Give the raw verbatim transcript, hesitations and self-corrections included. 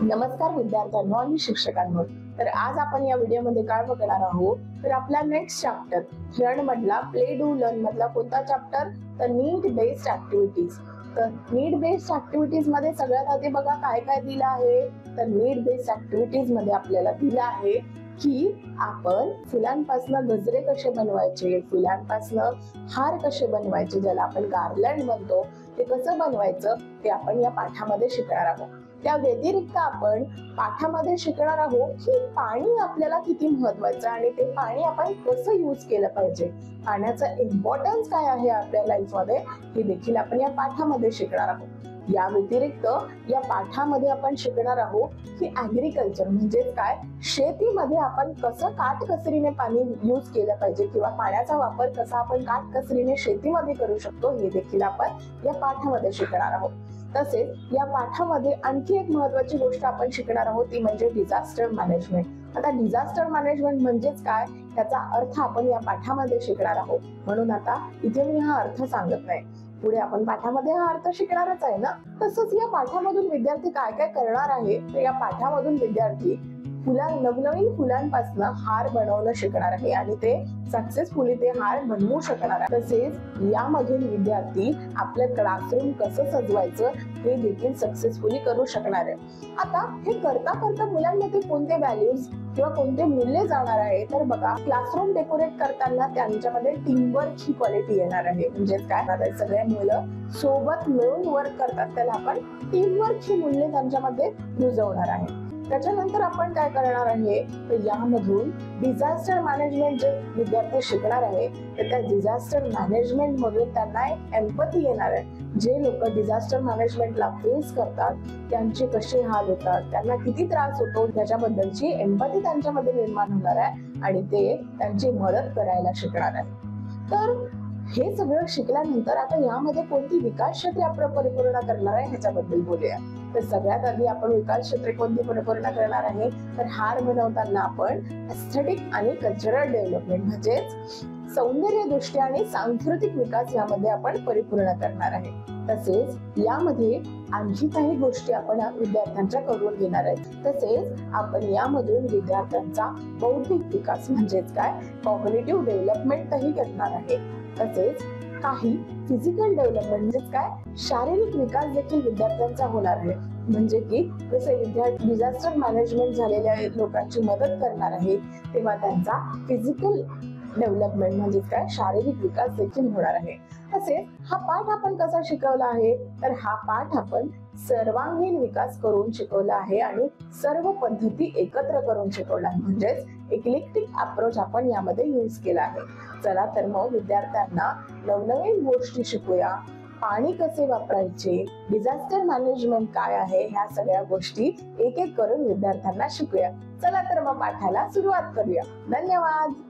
नमस्कार विद्यार्थ्यांनो आणि शिक्षकांनो। तर आज आपण या व्हिडिओमध्ये काय बघणार आहोत तर आपला नेक्स्ट चॅप्टर लर्न मधला प्ले डू लर्न मधला कोणता चॅप्टर तर नीड बेस्ड ऍक्टिव्हिटीज। तर नीड बेस्ड ऍक्टिव्हिटीज मध्ये सगळ्यात आधी बघा काय काय दिलं आहे तर नीड बेस्ड ऍक्टिव्हिटीज मध्ये आपल्याला दिलं आहे की आपण फुलांपासून गजरे कसे बनवायचे, फुलांपासून हार कसे बनवायचे ज्याला आपण गार्लँड म्हणतो ते कसं बनवायचं ते आपण या पाठामध्ये शिकणार आहोत। त्या व्यतिरिक्त आपण पाठामध्ये शिकणार आहोत की पाणी आपल्याला किती महत्त्वाचं आणि ते पाणी आपण कसं यूज केलं पाहिजे, पाण्याचं इम्पॉर्टन्स काय आहे आपल्या लाईफमध्ये हे देखील आपण या पाठामध्ये शिकणार आहोत। या व्यतिरिक्त या पाठामध्ये आपण शिकणार आहोत की ऍग्रीकल्चर म्हणजे काय, शेतीमध्ये आपण कसं काटकसरीने पाणी यूज केलं पाहिजे किंवा पाण्याचा वापर कसा आपण काटकसरीने शेतीमध्ये करू शकतो हे देखील आपण या पाठामध्ये शिकणार आहोत। तसेच या पाठामध्ये आणखी एक महत्त्वाची गोष्ट आपण शिकणार आहोत ती म्हणजे डिझास्टर मॅनेजमेंट। आता डिझास्टर मॅनेजमेंट म्हणजेच काय त्याचा अर्थ आपण या पाठामध्ये शिकणार आहोत, म्हणून आता इथे मी हा अर्थ सांगत नाही, पुढे आपण पाठामध्ये हा अर्थ शिकणारच आहे ना। तसंच या पाठामधून विद्यार्थी काय काय करणार आहे तर या पाठामधून विद्यार्थी फुला नवनवीन फुलांपासून हार बनवणं शिकणार आहे आणि ते सक्सेसफुली ते हार बनवू शकणार आहे। तसेच यामधून विद्यार्थी आपलं क्लासरूम कसं सजवायचं हे देखील सक्सेसफुली करू शकणार आहे। आता हे करता करता मुलांमध्ये कोणते व्हॅल्यूज किंवा कोणते मूल्य जाणार आहे तर बघा, क्लासरूम डेकोरेट करताना त्यांच्यामध्ये टीमवर्क ही क्वालिटी येणार आहे। म्हणजेच काय, सगळे मुलं सोबत मिळून वर्क करतात त्याला आपण टीमवर्क ही मूल्य त्यांच्यामध्ये रुजवणार आहे। त्याच्यानंतर आपण काय करणार आहे तर यामधून डिझास्टर मॅनेजमेंट जे विद्यार्थी शिकणार आहे तर त्या डिझास्टर मॅनेजमेंट मधून त्यांना एम्पॅथी येणार आहे। जे लोक डिझास्टर मॅनेजमेंटला फेस करतात त्यांचे कसे हाल होतात, त्यांना किती त्रास होतो त्याच्याबद्दलची एम्पॅथी त्यांच्यामध्ये निर्माण होणार आहे आणि ते त्यांची मदत करायला शिकणार आहे। तर हे सगळं शिकल्यानंतर आता यामध्ये कोणती विकास क्षेत्रे आपण परिपूर्ण करणार आहे ह्याच्याबद्दल बोलूया। तर सगळ्यात आधी आपण विकास क्षेत्रे कोणती परिपूर्ण करणार आहे तर हार बनवताना आपण एस्थेटिक आणि कल्चरल डेव्हलपमेंट म्हणजेच सौंदर्य दृष्ट्या आणि सांस्कृतिक विकास यामध्ये आपण परिपूर्ण करणार आहे। तसेच यामध्ये आणखी काही गोष्टी आपण विद्यार्थ्यांच्या करून घेणार आहेत। तसेच आपण यामधून विद्यार्थ्यांचा बौद्धिक विकास म्हणजेच काय कॉग्निटिव्ह डेव्हलपमेंट ही करणार आहे। तसेच काही फिजिकल डेव्हलपमेंट म्हणजेच काय शारीरिक विकास देखील विद्यार्थ्यांचा होणार आहे। म्हणजे की जसे विद्यार्थी डिझास्टर मॅनेजमेंट झालेल्या लोकांची मदत करणार आहे तेव्हा त्यांचा फिजिकल डेव्हलपमेंट म्हणजे काय शारीरिक विकास देखील होणार आहे। तसेच हा पाठ आपण कसा शिकवला आहे तर हा पाठ आपण सर्वांगीण विकास करून शिकवला आहे आणि सर्व पद्धती एकत्र करून शिकवला आहे, म्हणजेच इक्लेक्टिक अप्रोच आपण यामध्ये यूज केला आहे। चला तर मग विद्यार्थ्यांना नवनवीन गोष्टी शिकूया, पाणी कसे वापरायचे, डिझास्टर मॅनेजमेंट काय आहे ह्या सगळ्या गोष्टी एक एक करून विद्यार्थ्यांना शिकूया। चला तर मग पाठाला सुरुवात करूया। धन्यवाद।